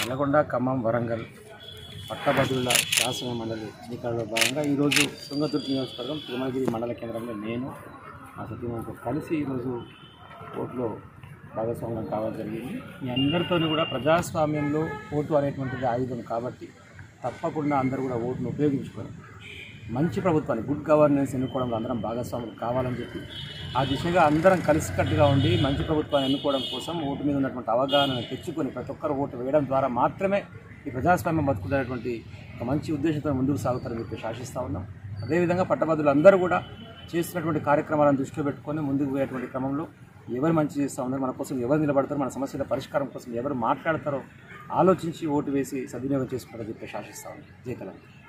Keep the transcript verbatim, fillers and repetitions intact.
నల్గొండ, ఖమ్మం, వరంగల్ పట్టభద్రుల శాసన మండలి ఎన్నికల్లో భాగంగా ఈరోజు తుంగతుర్తి నియోజకవర్గం తిరుమలగిరి మండల కేంద్రంలో నేను మా సతీమణితో కలిసి ఈరోజు ఓట్లో భాగస్వామ్యం కావడం జరిగింది. మీ అందరితో కూడా ప్రజాస్వామ్యంలో ఓటు అనేటువంటిది ఆయుధం కాబట్టి తప్పకుండా అందరూ కూడా ఓటును ఉపయోగించుకొని మంచి ప్రభుత్వాన్ని, గుడ్ గవర్నెన్స్ ఎన్నుకోవడంలో అందరం భాగస్వాములు కావాలని చెప్పి ఆ దిశగా అందరం కలిసికట్టుగా ఉండి మంచి ప్రభుత్వాన్ని ఎన్నుకోవడం కోసం ఓటు మీద ఉన్నటువంటి అవగాహనను తెచ్చుకొని ప్రతి ఒక్కరు ఓటు వేయడం ద్వారా మాత్రమే ఈ ప్రజాస్వామ్యం బతుకునేటువంటి ఒక మంచి ఉద్దేశంతో ముందుకు సాగుతారని చెప్పి ఆశిస్తూ ఉన్నాం. అదేవిధంగా పట్టభద్రులు అందరూ కూడా చేస్తున్నటువంటి కార్యక్రమాలను దృష్టిలో పెట్టుకొని ముందుకు పోయేటువంటి క్రమంలో ఎవరు మంచి చేస్తూ ఉన్నారు, మన కోసం ఎవరు నిలబడతారో, మన సమస్యల పరిష్కారం కోసం ఎవరు మాట్లాడతారో ఆలోచించి ఓటు వేసి సద్వినియోగం చేసుకుంటారని చెప్పి ఆశిస్తూ ఉన్నాం. జై తెలంగాణ.